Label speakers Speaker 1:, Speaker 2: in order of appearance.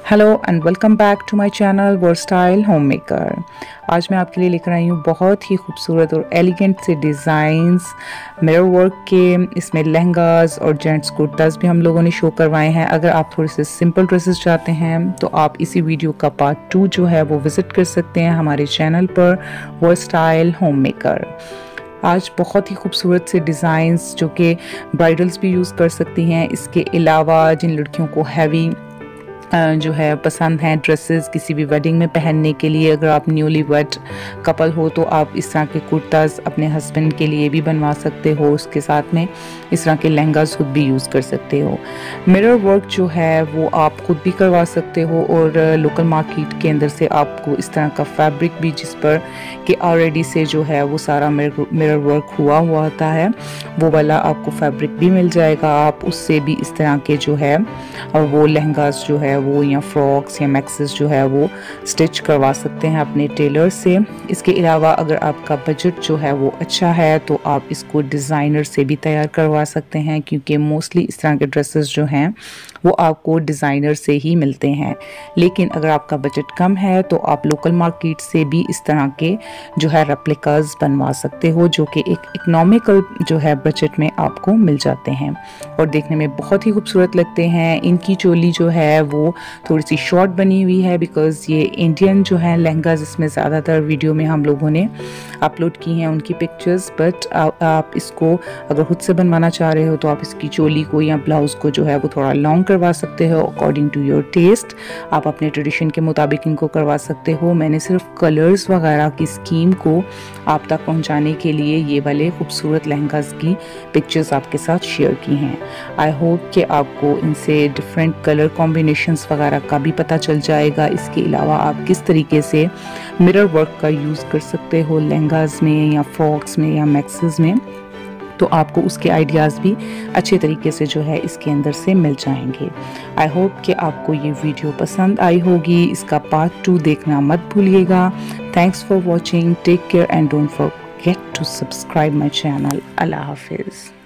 Speaker 1: Hello and welcome back to my channel versatile homemaker. आज मैं आपके लिए लेकर आई हूँ बहुत ही खूबसूरत और एलिगेंट से डिज़ाइंस मिरर वर्क के। इसमें लहंगास और जेंट्स कुर्तास भी हम लोगों ने शो करवाए हैं। अगर आप थोड़े से सिंपल ड्रेसेस चाहते हैं तो आप इसी वीडियो का पार्ट 2 जो है वो विज़िट कर सकते हैं हमारे चैनल पर वर्सटाइल होममेकर। आज बहुत ही खूबसूरत से डिज़ाइंस जो कि ब्राइडल्स भी यूज़ कर सकती हैं। इसके अलावा जिन लड़कियों को हैवी जो है पसंद है ड्रेसेस किसी भी वेडिंग में पहनने के लिए, अगर आप न्यूली वेड कपल हो तो आप इस तरह के कुर्ताज अपने हस्बैंड के लिए भी बनवा सकते हो। उसके साथ में इस तरह के लहंगास खुद भी यूज़ कर सकते हो। मिरर वर्क जो है वो आप खुद भी करवा सकते हो और लोकल मार्केट के अंदर से आपको इस तरह का फैब्रिक भी जिस पर कि ऑलरेडी से जो है वो सारा मिरर वर्क हुआ होता है वो वाला आपको फैब्रिक भी मिल जाएगा। आप उससे भी इस तरह के जो है और वो लहंगास जो है वो या फ्रॉक्स या मैक्सेस जो है वो स्टिच करवा सकते हैं अपने टेलर से। इसके अलावा अगर आपका बजट जो है वो अच्छा है तो आप इसको डिज़ाइनर से भी तैयार करवा सकते हैं, क्योंकि मोस्टली इस तरह के ड्रेसेस जो हैं वो आपको डिज़ाइनर से ही मिलते हैं। लेकिन अगर आपका बजट कम है तो आप लोकल मार्केट से भी इस तरह के जो है रेप्लिकास बनवा सकते हो, जो कि एक इकोनॉमिकल जो है बजट में आपको मिल जाते हैं और देखने में बहुत ही खूबसूरत लगते हैं। इनकी चोली जो है वो थोड़ी सी शॉर्ट बनी हुई है बिकॉज़ ये इंडियन जो है लहंगा जिसमें ज़्यादातर वीडियो में हम लोगों ने अपलोड की हैं उनकी पिक्चर्स, बट आप इसको अगर खुद से बनवाना चाह रहे हो तो आप इसकी चोली को या ब्लाउज़ को जो है वो थोड़ा लॉन्ग करवा सकते हो अकॉर्डिंग टू योर टेस्ट। आप अपने ट्रेडिशन के मुताबिक इनको करवा सकते हो। मैंने सिर्फ कलर्स वगैरह की स्कीम को आप तक पहुंचाने के लिए ये वाले खूबसूरत लहंगास की पिक्चर्स आपके साथ शेयर की हैं। आई होप कि आपको इनसे डिफरेंट कलर कॉम्बिनेशंस वगैरह का भी पता चल जाएगा। इसके अलावा आप किस तरीके से मिरर वर्क का यूज़ कर सकते हो लहंगास में या फ्रॉक्स में या मैक्सेस में, तो आपको उसके आइडियाज़ भी अच्छे तरीके से जो है इसके अंदर से मिल जाएंगे। आई होप कि आपको ये वीडियो पसंद आई होगी। इसका पार्ट 2 देखना मत भूलिएगा। Thanks for watching, take care and don't forget to subscribe my channel. अल्लाह हाफिज़।